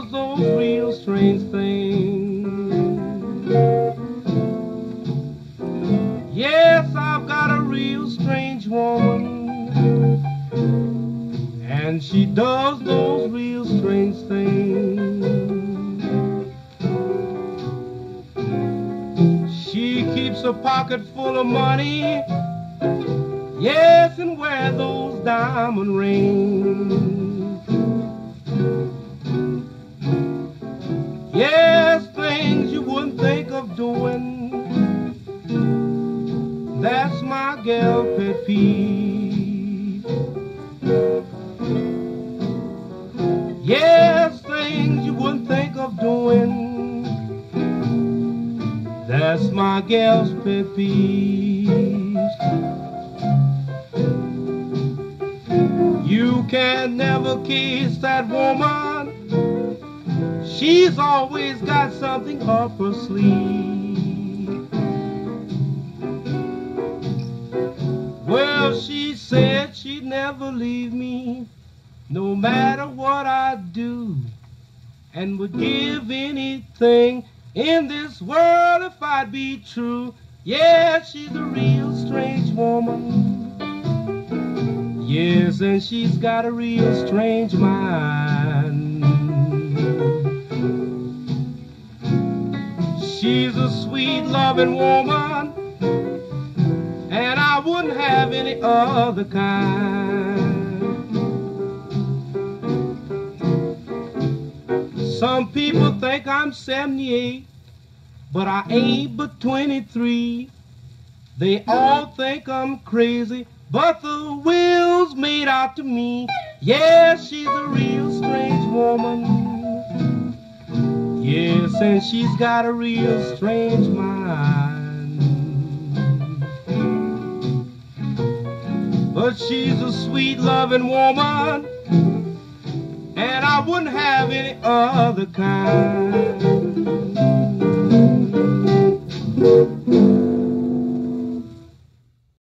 does those real strange things. Yes, I've got a real strange woman, and she does those real strange things. She keeps a pocket full of money, yes, and wear those diamond rings. Yes, things you wouldn't think of doing. That's my gal pet peeve. Yes, things you wouldn't think of doing. That's my gal's pet peeves. You can never kiss that woman. She's always got something up her sleeve. Well, she said she'd never leave me, no matter what I do, and would give anything in this world if I'd be true. Yeah, she's a real strange woman. Yes, and she's got a real strange mind. She's a sweet, loving woman, and I wouldn't have any other kind. Some people think I'm 78, but I ain't but 23. They all think I'm crazy, but the will's made out to me. Yeah, she's a real strange woman. Yes, and she's got a real strange mind. But she's a sweet, loving woman, and I wouldn't have any other kind.